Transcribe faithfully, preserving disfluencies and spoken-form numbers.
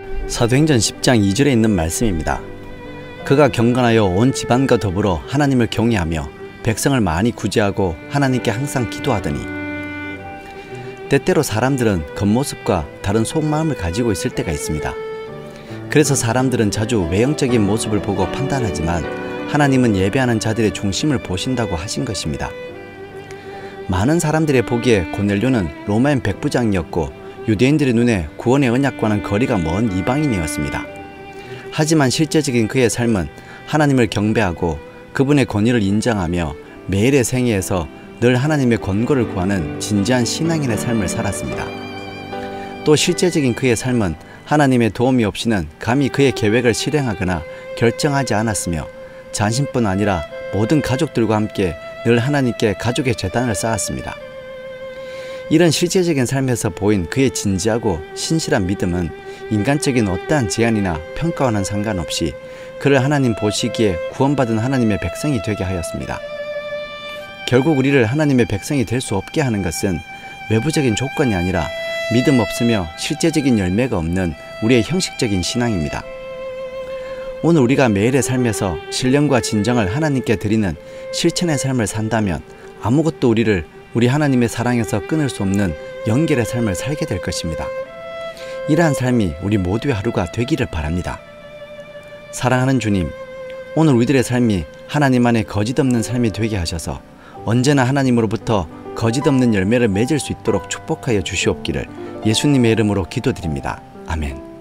사도행전 십 장 이 절에 있는 말씀입니다. 그가 경건하여 온 집안과 더불어 하나님을 경외하며 백성을 많이 구제하고 하나님께 항상 기도하더니. 때때로 사람들은 겉모습과 다른 속마음을 가지고 있을 때가 있습니다. 그래서 사람들은 자주 외형적인 모습을 보고 판단하지만 하나님은 예배하는 자들의 중심을 보신다고 하신 것입니다. 많은 사람들의 보기에 고넬료는 로마인 백부장이었고 유대인들의 눈에 구원의 언약과는 거리가 먼 이방인이었습니다. 하지만 실제적인 그의 삶은 하나님을 경배하고 그분의 권위를 인정하며 매일의 생애에서 늘 하나님의 권고를 구하는 진지한 신앙인의 삶을 살았습니다. 또 실제적인 그의 삶은 하나님의 도움이 없이는 감히 그의 계획을 실행하거나 결정하지 않았으며 자신뿐 아니라 모든 가족들과 함께 늘 하나님께 가족의 제단을 쌓았습니다. 이런 실제적인 삶에서 보인 그의 진지하고 신실한 믿음은 인간적인 어떠한 제한이나 평가와는 상관없이 그를 하나님 보시기에 구원받은 하나님의 백성이 되게 하였습니다. 결국 우리를 하나님의 백성이 될 수 없게 하는 것은 외부적인 조건이 아니라 믿음 없으며 실제적인 열매가 없는 우리의 형식적인 신앙입니다. 오늘 우리가 매일의 삶에서 신령과 진정을 하나님께 드리는 실천의 삶을 산다면 아무것도 우리를 우리 하나님의 사랑에서 끊을 수 없는 연결의 삶을 살게 될 것입니다. 이러한 삶이 우리 모두의 하루가 되기를 바랍니다. 사랑하는 주님, 오늘 우리들의 삶이 하나님 안에 거짓없는 삶이 되게 하셔서 언제나 하나님으로부터 거짓없는 열매를 맺을 수 있도록 축복하여 주시옵기를 예수님의 이름으로 기도드립니다. 아멘.